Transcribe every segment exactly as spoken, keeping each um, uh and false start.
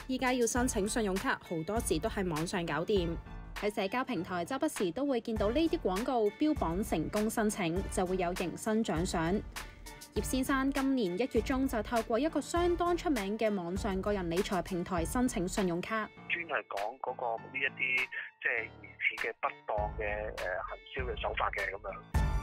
依家要申請信用卡，好多時都係網上搞掂。喺社交平台，周不時都會見到呢啲廣告，標榜成功申請就會有迎新獎賞。葉先生今年一月中就透過一個相當出名嘅網上個人理財平台申請信用卡， 專係講嗰個呢一啲即係疑似嘅不當嘅誒行銷嘅手法嘅咁樣。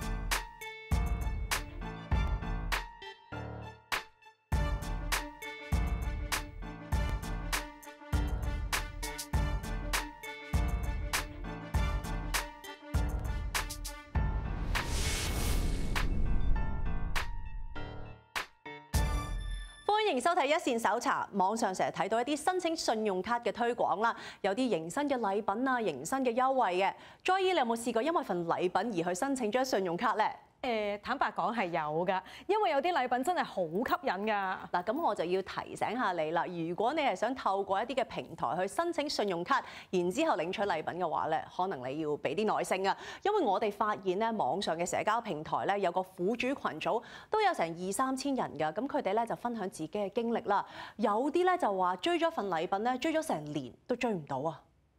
歡迎收睇一線搜查。網上成日睇到一啲申請信用卡嘅推廣啦，有啲迎新嘅禮品啊、迎新嘅優惠嘅。Joy，你有冇試過因為份禮品而去申請張信用卡呢？ 誒，坦白講係有㗎，因為有啲禮品真係好吸引㗎。 嗱，咁我就要提醒下你啦。如果你係想透過一啲嘅平台去申請信用卡，然之後領取禮品嘅話咧，可能你要俾啲耐性啊。因為我哋發現咧，網上嘅社交平台咧有個苦主群組都有成二三千人㗎。咁佢哋咧就分享自己嘅經歷啦。有啲咧就話追咗份禮品咧，追咗成年都追唔到啊。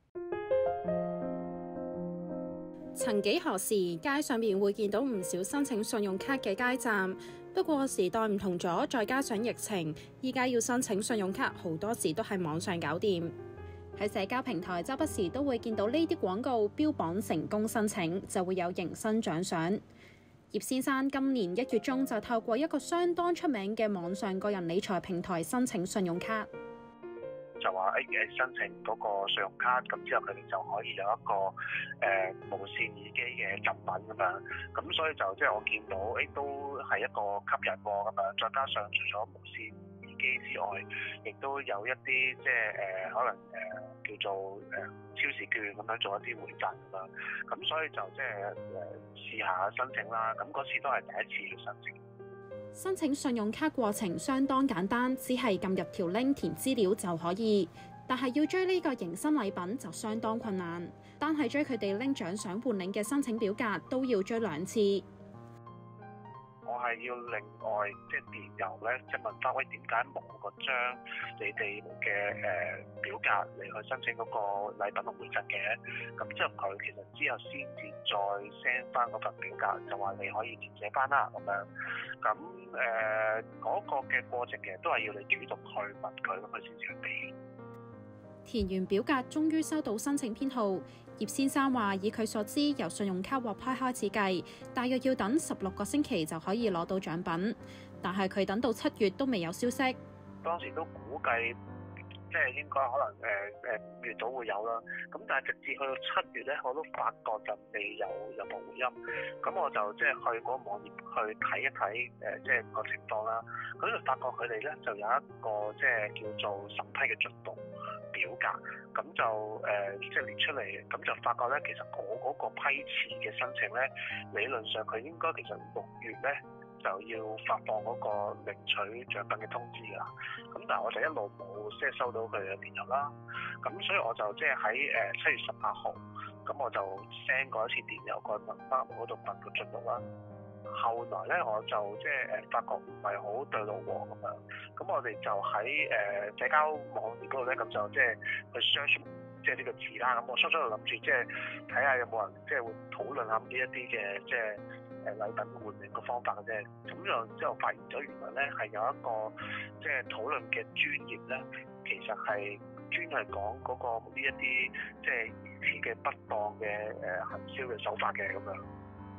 曾幾何時，街上面會見到唔少申請信用卡嘅街站。不過時代唔同咗，再加上疫情，依家要申請信用卡，好多時都係網上搞掂。喺社交平台，周不時都會見到呢啲廣告，標榜成功申請就會有迎新獎賞。葉先生今年一月中就透過一個相當出名嘅網上個人理財平台申請信用卡。 就話誒誒申請嗰個信用卡，咁之後佢哋就可以有一個誒、呃、無線耳機嘅贈品咁樣，咁所以就即係我見到誒都係一個吸引喎咁樣，再加上除咗無線耳機之外，亦都有一啲即係誒、呃、可能誒、呃、叫做誒、呃、超市券咁樣做一啲回贈咁樣，咁所以就即係誒試下申請啦，咁嗰次都係第一次去申請。 申請信用卡過程相當簡單，只係撳入條 link 填資料就可以。但係要追呢個迎新禮品就相當困難，單係追佢哋拎獎賞換領嘅申請表格都要追兩次。 我係要另外即係電郵咧，即係問翻喂點解冇個張你哋嘅誒表格嚟去申請嗰個禮品同回贈嘅？咁之後佢其實之後先至再 send 翻嗰份表格，就話你可以填寫翻啦咁樣。咁誒嗰個嘅過程其實都係要你主動去問佢，咁佢先至去俾。 填完表格，終於收到申請編號。葉先生話：以佢所知，由信用卡獲批開始計，大約要等十六個星期就可以攞到獎品。但係佢等到七月都未有消息。 當時都估計即係應該可能誒誒五月度會有啦。咁但係直至去到七月咧，我都發覺就未有任何回音。咁我就即係去嗰個網頁去睇一睇誒，即係個情況啦。咁就發覺佢哋咧就有一個即係叫做審批嘅進度表格，咁就誒、呃、即係列出嚟，咁就發覺咧，其實我嗰個批次嘅申請咧，理論上佢應該其實六月咧就要發放嗰個領取獎品嘅通知㗎啦。咁但係我就一路冇即係收到佢嘅電郵啦。咁所以我就即係喺誒七月十八號，咁我就 send 過一次電郵過去問翻我嗰度問個進度啦。後來咧，我就即係誒發覺唔係好對路喎咁樣，咁我哋就喺誒、呃、社交網頁嗰度咧，咁就即係去 search 即係呢個字啦。咁我初初就諗住即係睇下有冇人即係會討論下呢一啲嘅即係誒禮品換領嘅方法嘅啫。咁就之後發現咗原來咧係有一個即係討論嘅專頁咧，其實係專係講嗰個呢一啲即係疑似嘅不當嘅誒行銷嘅手法嘅咁樣。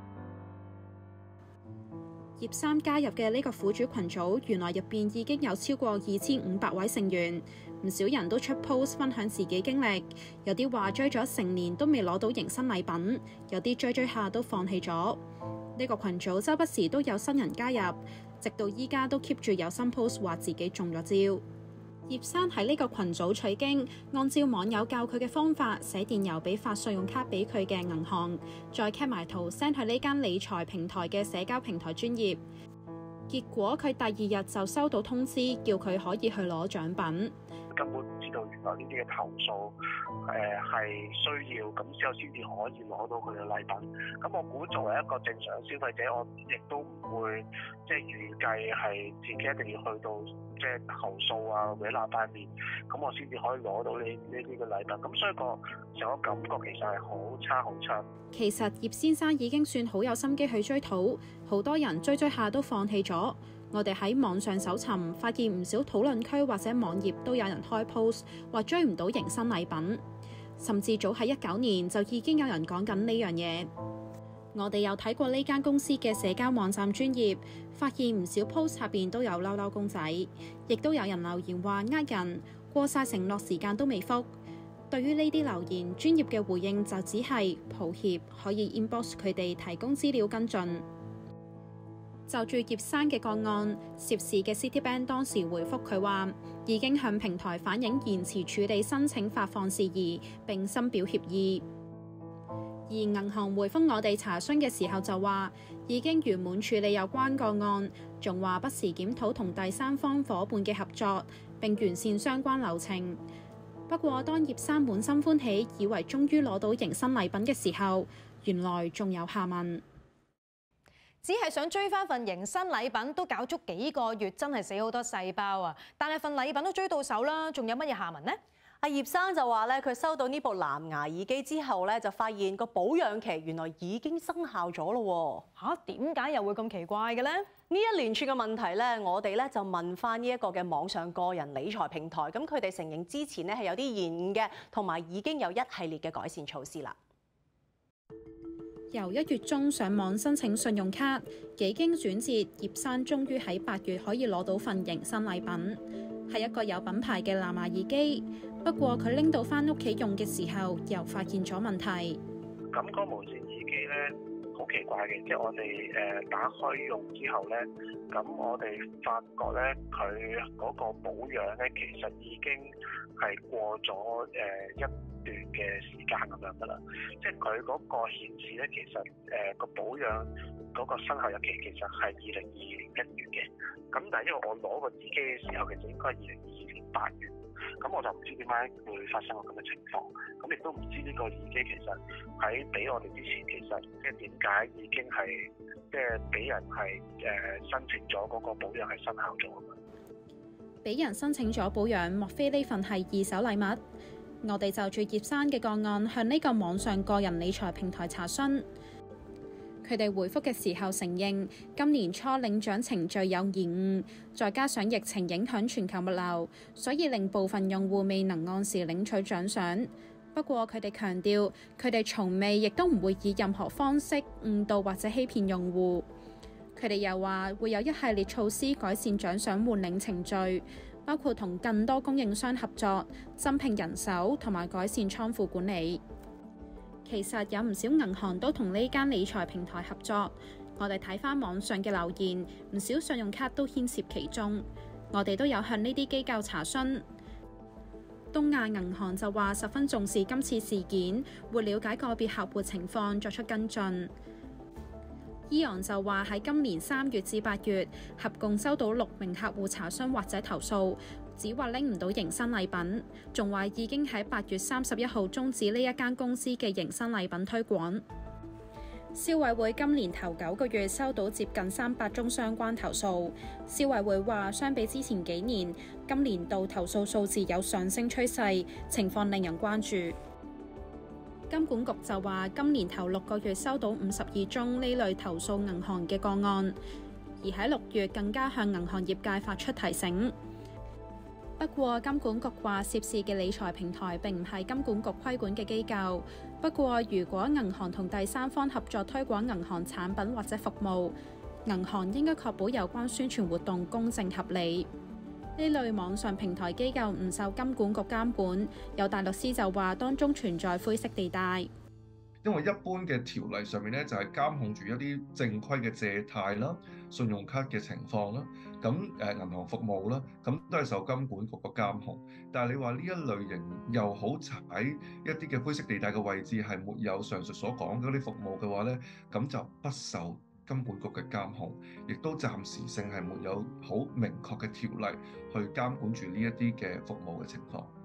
葉生加入嘅呢個苦主群組，原來入邊已經有超過二千五百位成員，唔少人都出 post 分享自己經歷，有啲話追咗成年都未攞到迎新禮品，有啲追追下都放棄咗。呢個群組周不時都有新人加入，直到依家都 keep 住有新 post 話自己中咗招。葉生喺呢個群組取經，按照網友教佢嘅方法寫電郵俾發信用卡俾佢嘅銀行，再 cap 埋圖 send 去呢間理財平台嘅社交平台專頁。結果佢第二日就收到通知，叫佢可以去攞獎品。 根本唔知道原來呢啲嘅投訴誒係需要咁之後先至可以攞到佢嘅禮品。咁我估作為一個正常嘅消費者，我亦都唔會即係預計係自己一定要去到即係投訴啊，搲爛塊面，咁我先至可以攞到呢呢啲嘅禮品。咁所以個成個感覺其實係好差好差。 其實葉先生已經算好有心機去追討，好多人追追下都放棄咗。我哋喺網上搜尋，發現唔少討論區或者網頁都有人開 post 話追唔到迎新禮品，甚至早喺一九年就已經有人講緊呢樣嘢。我哋又睇過呢間公司嘅社交網站專頁，發現唔少 post 下邊都有嬲嬲公仔，亦都有人留言話呃人，過晒承諾時間都未覆。對於呢啲留言，專頁嘅回應就只係抱歉，可以 inbox 佢哋提供資料跟進。就住葉生嘅個案，涉事嘅 Citibank 當時回覆佢話，已經向平台反映延遲處理申請發放事宜，並深表歉意。而銀行回覆我哋查詢嘅時候就話，已經圓滿處理有關個案，仲話不時檢討同第三方伙伴嘅合作，並完善相關流程。不過，當葉生滿心歡喜，以為終於攞到迎新禮品嘅時候，原來仲有下文。 只係想追翻份迎新禮品，都搞足幾個月，真係死好多細胞啊！但係份禮品都追到手啦，仲有乜嘢下文呢？ 阿葉生就話咧，佢收到呢部藍牙耳機之後咧，就發現個保養期原來已經生效咗咯喎。嚇，點解又會咁奇怪嘅咧？呢一連串嘅問題咧，我哋咧就問翻呢一個嘅網上個人理財平台，咁佢哋承認之前咧係有啲延誤嘅，同埋已經有一系列嘅改善措施啦。 由一月中上網申請信用卡，幾經轉折，葉生終於喺八月可以攞到份迎新禮品，係一個有品牌嘅藍牙耳機。不過佢拎到翻屋企用嘅時候，又發現咗問題。 咁嗰無線耳機咧，好奇怪嘅，即係我哋誒打開用之後咧，咁我哋發覺咧，佢嗰個保養咧，其實已經係過咗誒一段嘅時間咁樣噶啦。即係佢嗰個顯示咧，其實誒個保養嗰個生效日期其實係二零二二年一月嘅。咁但係因為我攞個耳機嘅時候，其實應該係二零二二年八月。咁我就唔知點解會發生個咁嘅情況，咁亦都唔知呢個耳機其實喺俾我哋之前，其實即係點解已經係即係俾人係誒申請咗嗰個保養係生效咗啊嘛？ 俾人申請咗保養，莫非呢份係二手禮物？我哋就住葉生嘅個案向呢個網上個人理財平台查詢。佢哋回覆嘅時候承認，今年初領獎程序有延誤，再加上疫情影響全球物流，所以令部分用戶未能按時領取獎賞。不過佢哋強調，佢哋從未亦都唔會以任何方式誤導或者欺騙用戶。佢哋又話會有一系列措施改善獎賞換領程序，包括同更多供應商合作、增聘人手同埋改善倉庫管理。其實有唔少銀行都同呢間理財平台合作，我哋睇返網上嘅留言，唔少信用卡都牽涉其中。我哋都有向呢啲機構查詢。東亞銀行就話十分重視今次事件，會了解個別客戶情況作出跟進。伊昂就話喺今年三月至八月，合共收到六名客戶查詢或者投訴，只話拎唔到迎新禮品，仲話已經喺八月三十一號終止呢一間公司嘅迎新禮品推廣。消委會今年頭九個月收到接近三百宗相關投訴，消委會話相比之前幾年，今年度投訴數字有上升趨勢，情況令人關注。金管局就話今年頭六個月收到五十二宗呢類投訴銀行嘅個案，而喺六月更加向銀行業界發出提醒。不過金管局話涉事嘅理財平台並唔係金管局規管嘅機構。不過如果銀行同第三方合作推廣銀行產品或者服務，銀行應該確保有關宣傳活動公正合理。呢類網上平台機構唔受金管局監管，有大律師就話當中存在灰色地帶。 因為一般嘅條例上面咧，就係監控住一啲正規嘅借貸啦、信用卡嘅情況啦，咁誒銀行服務啦，咁都係受金管局個監控。但係你話呢一類型又好踩一啲嘅灰色地帶嘅位置，係沒有上述所講嗰啲服務嘅話咧，咁就不受金管局嘅監控，亦都暫時性係沒有好明確嘅條例去監管住呢一啲嘅服務嘅情況。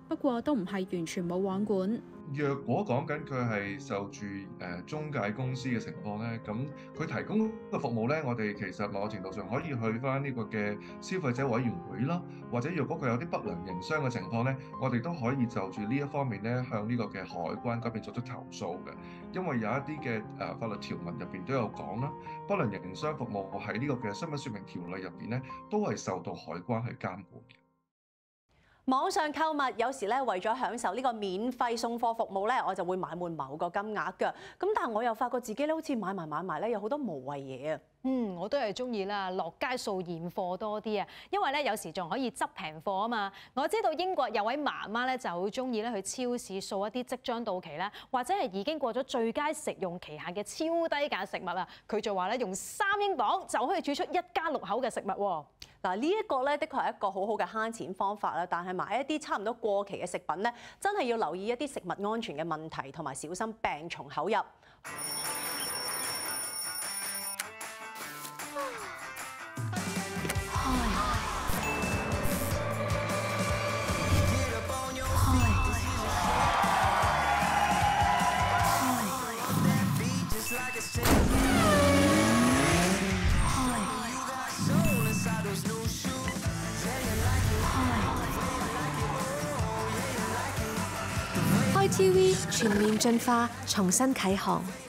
不過都唔係完全冇網管。 若果講緊佢係受住誒、呃、中介公司嘅情況咧，咁佢提供嘅服務咧，我哋其實某程度上可以去翻呢個嘅消費者委員會啦，或者若果佢有啲不良營商嘅情況咧，我哋都可以就住呢一方面咧，向呢個嘅海關嗰邊作出投訴嘅。因為有一啲嘅誒法律條文入邊都有講啦，不良營商服務喺呢個嘅商品説明條例入邊咧，都係受到海關去監管嘅。 網上購物有時咧，為咗享受呢個免費送貨服務咧，我就會買滿某個金額㗎。咁但係我又發覺自己咧，好似買埋買埋咧，有好多無謂嘢啊。 嗯，我都係中意啦，落街掃現貨多啲啊，因為咧有時仲可以執平貨啊嘛。我知道英國有位媽媽咧就好中意咧去超市掃一啲即將到期啦，或者係已經過咗最佳食用期限嘅超低價食物啊。佢就話咧用三英鎊就可以煮出一家六口嘅食物喎。 嗱，呢一個咧，的確係一個好好嘅慳錢方法啦。但係買一啲差唔多過期嘅食品咧，真係要留意一啲食物安全嘅問題，同埋小心病從口入。 開 T V 全面進化，重新啟航。